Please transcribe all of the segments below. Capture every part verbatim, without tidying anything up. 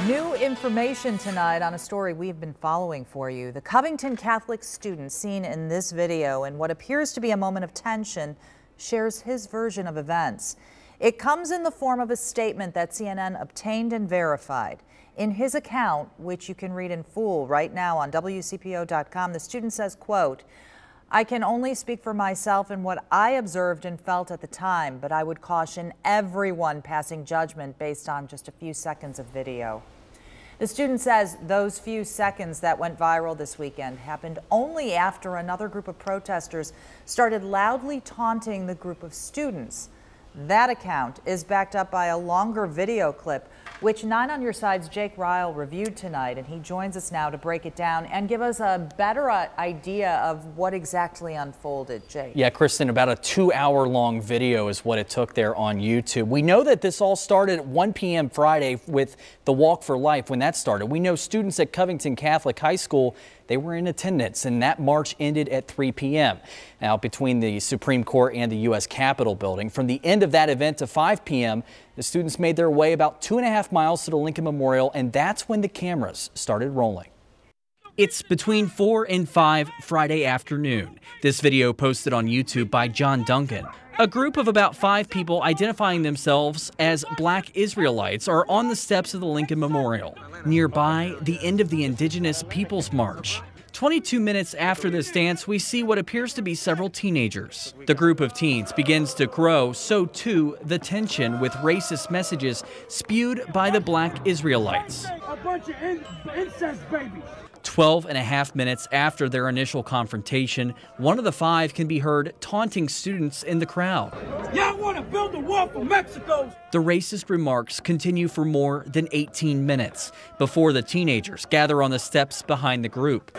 New information tonight on a story we've been following for you. The Covington Catholic student seen in this video in what appears to be a moment of tension shares his version of events. It comes in the form of a statement that C N N obtained and verified. In his account, which you can read in full right now on W C P O dot com, the student says, quote, "I can only speak for myself and what I observed and felt at the time, but I would caution everyone passing judgment based on just a few seconds of video." The student says those few seconds that went viral this weekend happened only after another group of protesters started loudly taunting the group of students. That account is backed up by a longer video clip, which Nine on Your Side's Jake Ryle reviewed tonight, and he joins us now to break it down and give us a better idea of what exactly unfolded. Jake. Yeah, Kristen, about a two hour long video is what it took there on YouTube. We know that this all started at one p m Friday with the Walk for Life when that started. We know students at Covington Catholic High School, they were in attendance, and that march ended at three p m Now, between the Supreme Court and the U S Capitol building, from the end of that event to five p m, the students made their way about two and a half miles to the Lincoln Memorial, and that's when the cameras started rolling. It's between four and five Friday afternoon. This video posted on YouTube by John Duncan. A group of about five people identifying themselves as Black Israelites are on the steps of the Lincoln Memorial. Nearby, the end of the Indigenous Peoples March. twenty-two minutes after this dance, we see what appears to be several teenagers. The group of teens begins to grow, so too the tension with racist messages spewed by the Black Israelites. A bunch of in incest babies. Twelve and a half minutes after their initial confrontation, one of the five can be heard taunting students in the crowd. Y'all want to build a wall for Mexico? The racist remarks continue for more than eighteen minutes before the teenagers gather on the steps behind the group.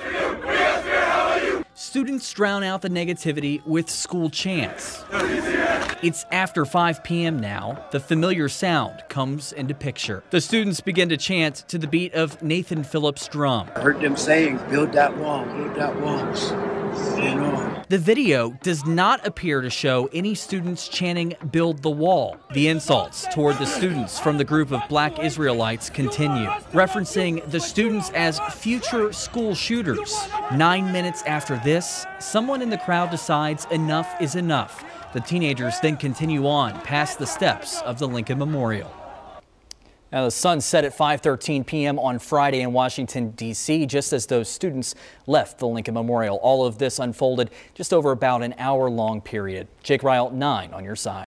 Students drown out the negativity with school chants. It's after five p m now. The familiar sound comes into picture. The students begin to chant to the beat of Nathan Phillips' drum. I heard them saying, build that wall, build that walls. You know. The video does not appear to show any students chanting, "Build the wall." The insults toward the students from the group of Black Israelites continue, referencing the students as future school shooters. Nine minutes after this, someone in the crowd decides enough is enough. The teenagers then continue on past the steps of the Lincoln Memorial. Now, the sun set at five thirteen p m on Friday in Washington, D C, just as those students left the Lincoln Memorial. All of this unfolded just over about an hour long period. Jake Ryle, nine on your side.